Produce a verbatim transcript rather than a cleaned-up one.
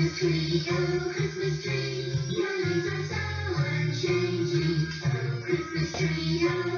Christmas tree, oh Christmas tree, your lights are so unchanging. Oh Christmas tree, oh